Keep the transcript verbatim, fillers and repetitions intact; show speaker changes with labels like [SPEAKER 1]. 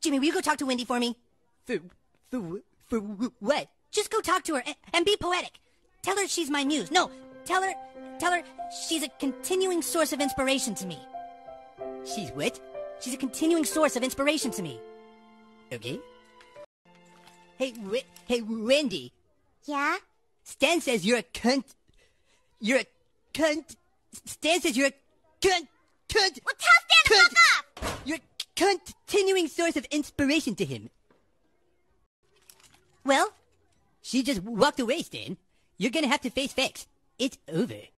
[SPEAKER 1] Jimmy, will you go talk to Wendy for me? For, for, for what? Just go talk to her and, and be poetic. Tell her she's my muse. No, tell her, tell her she's a continuing source of inspiration to me. She's what? She's a continuing source of inspiration to me. Okay. Hey, w hey, Wendy.
[SPEAKER 2] Yeah?
[SPEAKER 1] Stan says you're a cunt. You're a cunt. Stan says you're a cunt. Cunt.
[SPEAKER 2] Well, tell Stan to
[SPEAKER 1] cunt.
[SPEAKER 2] fuck off!
[SPEAKER 1] You're a continuing source of inspiration to him. Well, she just walked away, Stan. You're gonna have to face facts. It's over.